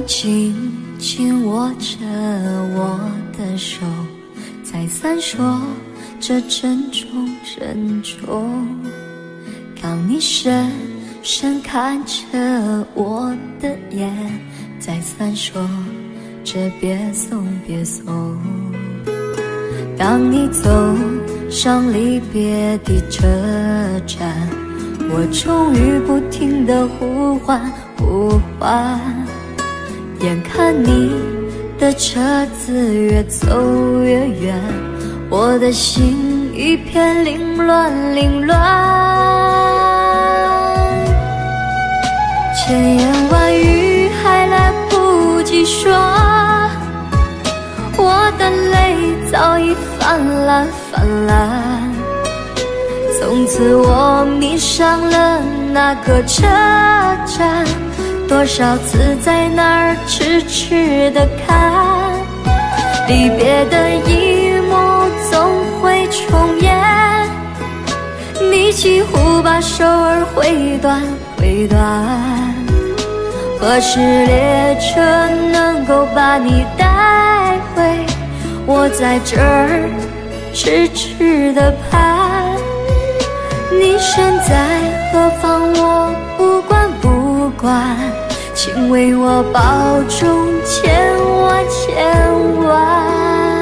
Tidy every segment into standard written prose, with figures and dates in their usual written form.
紧紧握着我的手，再三说着珍重珍重。当你深深看着我的眼，再三说着别送别送。当你走上离别的车站，我终于不停地呼唤呼唤。眼看你的车子越走越远，我的心一片凌乱凌乱。千言万语还来不及说，我的泪早已泛滥泛滥。从此我迷上了那个车站，多少次在那儿痴痴地看，离别的一幕总会重演。你几乎把手儿挥断挥断，何时列车能够把你带回？我在这儿痴痴地盼，你身在何方我不管不管，请为我保重千万千万。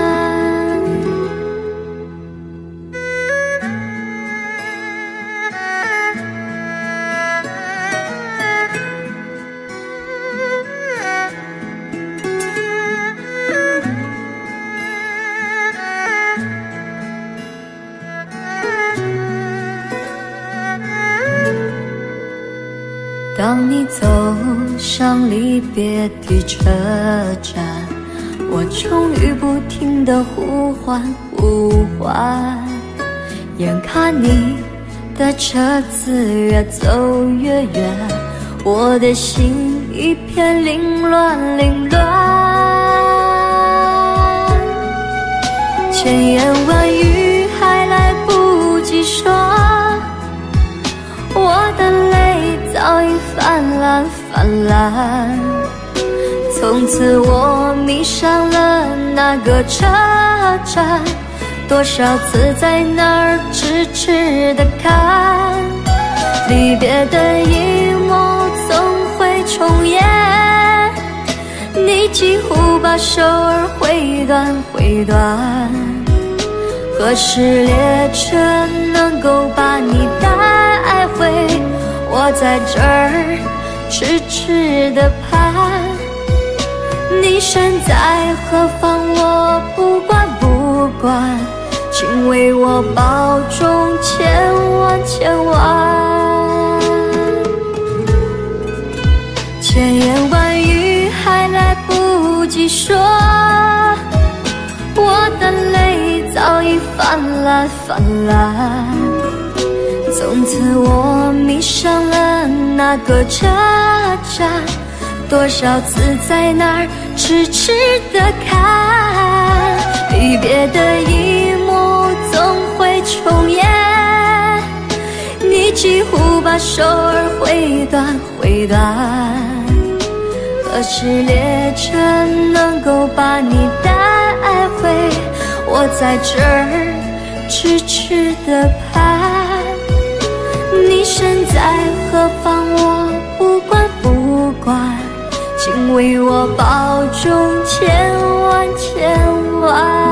当你走上离别的车站，我终于不停地呼唤呼唤。眼看你的车子越走越远，我的心一片凌乱凌乱。千言万语还来不及说，我的泪早已泛滥泛滥。从此我迷上了那个车站，多少次在那儿痴痴地看，离别的一幕总会重演。你几乎把手儿挥断挥断，何时列车能够把你带回？我在这儿痴痴地盼，你身在何方我不管不管，请为我保重千万千万。千言万语还来不及说，我的泪早已泛滥泛滥。从此我迷上了那个车站，多少次在那儿痴痴地看，离别的一幕总会重演。你几乎把手儿挥断挥断，何时列车能够把你带回？我在这儿痴痴地盼，你身在何方我不管不管，请为我保重千万千万。